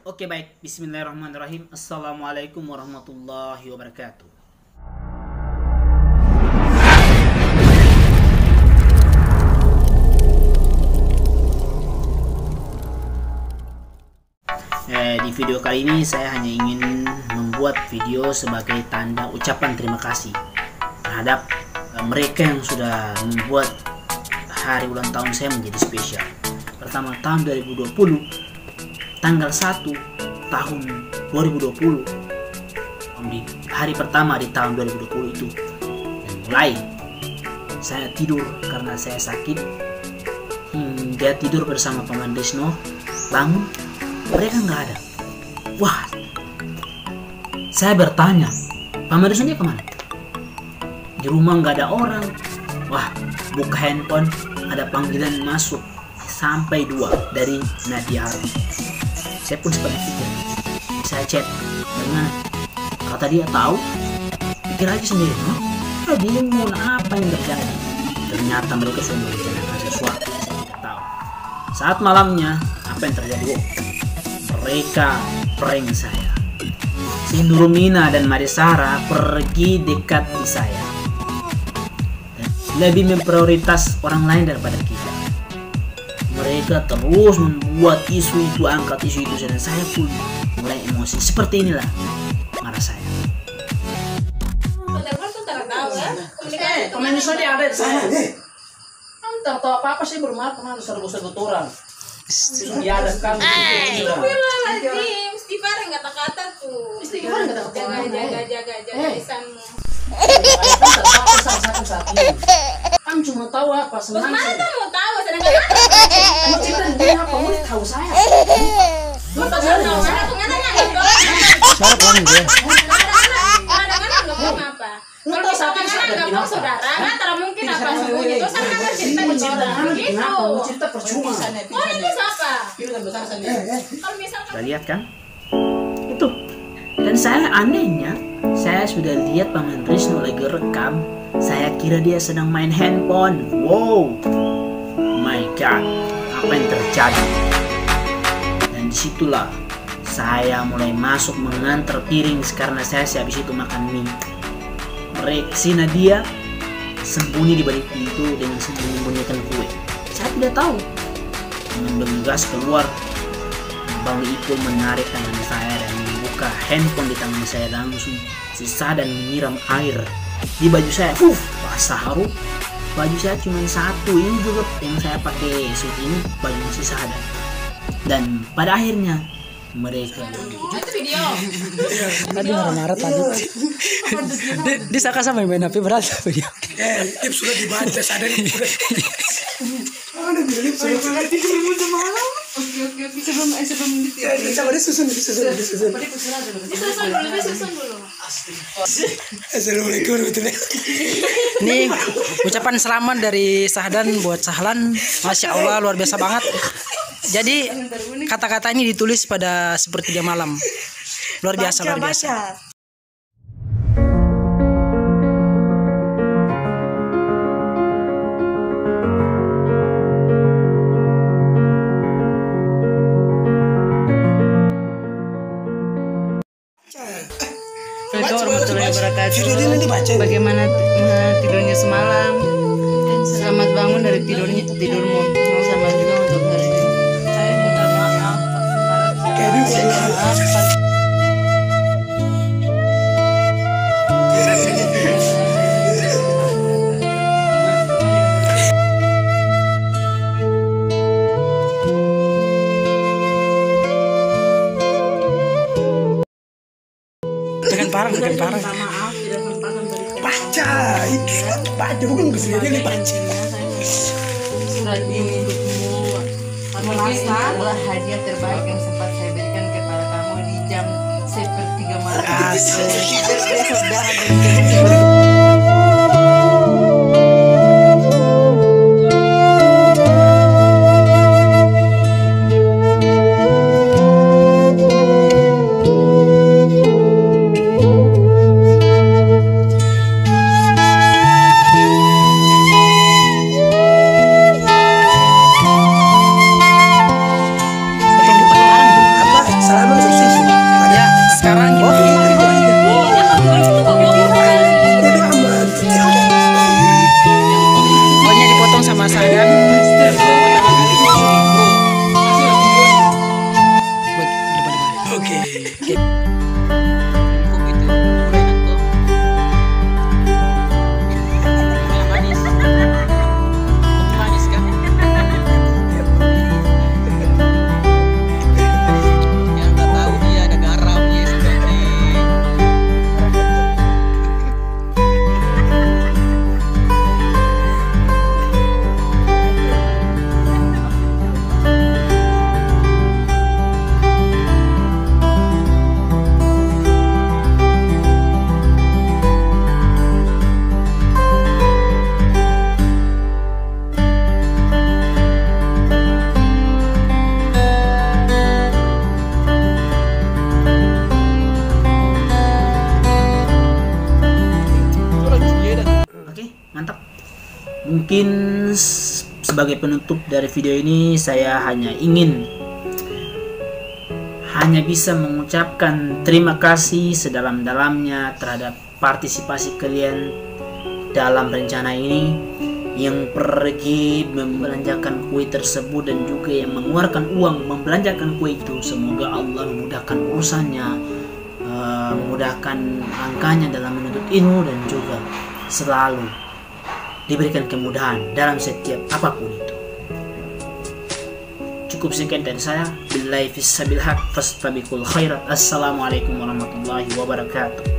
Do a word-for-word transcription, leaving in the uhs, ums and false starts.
Oke baik, bismillahirrahmanirrahim. Assalamualaikum warahmatullahi wabarakatuh. Eh, di video kali ini saya hanya ingin membuat video sebagai tanda ucapan terima kasih terhadap eh, mereka yang sudah membuat hari ulang tahun saya menjadi spesial. Pertama, tahun dua ribu dua puluh, tanggal satu tahun dua ribu dua puluh, di hari pertama di tahun dua ribu dua puluh itu mulai saya tidur karena saya sakit, hingga tidur bersama Paman Desno. Bangun, mereka nggak ada. Wah, saya bertanya, Paman Desno dia kemana? Di rumah nggak ada orang. Wah, buka handphone, ada panggilan masuk sampai dua dari Nadia Harun. Saya pun sempat pikir, saya chat dengan kata dia tahu, pikir aja sendiri, huh? Saya bingung apa yang terjadi. Ternyata mereka sudah merencanakan sesuatu, saya tidak tahu. Saat malamnya, apa yang terjadi? Oh, mereka prank saya. Si Nurmina dan Marisara pergi dekat di saya, lebih memprioritas orang lain daripada kita. Mereka terus membuat isu itu, angkat isu itu, dan saya pun mulai emosi. Seperti inilah marah saya. Pemain Indonesia ada di sana. Entah tahu apa apa sih bermarah kemana serbu-serbu orang. Dia ada kan. Astagfirullahaladzim, istighfar yang kata-kata tuh. Istighfar nggak tahu. Jaga, jaga, jaga, jaga lisanmu. Kan cuma tahu apa senang. Bagaimana kamu mau tahu? Sedangkan Mau cerita dia apa? Mau tahu saya. mau tahu tahu mana tuh nggak nggak nggak Marah kamu dia. Kadang-kadang nggak bohong apa? Kalau kita kadang-kadang nggak bohong saudara, antara mungkin apa sembunyi itu sama kan cerita di orang gitu. Mau cerita percuma. Oh ini siapa? Kalau misalkan Sudah lihat kan? Itu. Dan saya anehnya, saya sudah lihat Paman Rizno lagi rekam. Saya kira dia sedang main handphone. Wow, my god, apa yang terjadi? Dan disitulah saya mulai masuk mengantar piring karena saya habis itu makan mie. Mereka si Nadia sembunyi di balik pintu dengan sembunyi-sembunyikan kue. Saya tidak tahu. Dengan bergegas keluar, Bang Ipul menarik tangan saya dan membuka handphone di tangan saya, langsung sisa dan menyiram air di baju saya. Uh, basah harum. Baju saya cuma satu, ini juga yang saya pakai suit ini baju sisa ada. Dan pada akhirnya mereka itu video. Tadi marah-marah tadi. Di saka sama main H P berat video. Eh, tips sudah dibaca, sadar sudah. Ada tips sudah tidur malam. Oke oke oke sebelum eh sebelum Ya, sama dia susun, susun, susun. disusun dulu, disusun dulu. Assalamualaikum warahmatullahi. Ini ucapan selamat dari Sahdan buat Sahlan. Masya Allah, luar biasa banget. Jadi kata-kata ini ditulis pada sepertiga malam. Luar biasa, luar biasa. Assalamualaikum warahmatullahi wabarakatuh. Video ini dibaca. Bagaimana eh, tidurnya semalam? Selamat bangun dari tidurnya tidurmu. Sama juga untuk hari ini. Saya minta maaf. Kayak dia udah Maaf. Dengan parang, dengan parang. Maaf tidak sempat memberikan baca, itu surat baca bukan kesini dia dibaca. surat ini untukmu. Mungkin ini adalah hadiah terbaik yang sempat saya berikan kepada kamu di jam sepertiga malam. Asik. Besok darah dan Salaman Kok gitu? Udah enak tuh. Udah manis. Kopi manis kan? Yang nggak tahu dia ada garamnya seperti. Oke, mantap. Mungkin s- sebagai penutup dari video ini saya hanya ingin hanya bisa mengucapkan terima kasih sedalam-dalamnya terhadap partisipasi kalian dalam rencana ini, yang pergi membelanjakan kue tersebut dan juga yang mengeluarkan uang membelanjakan kue itu. Semoga Allah memudahkan urusannya, eh, memudahkan angkanya dalam menuntut ilmu, dan juga selalu diberikan kemudahan dalam setiap apapun itu. Cukup sekian dari saya. Billahi fissabil haq fastabiqul khairat. Assalamualaikum warahmatullahi wabarakatuh.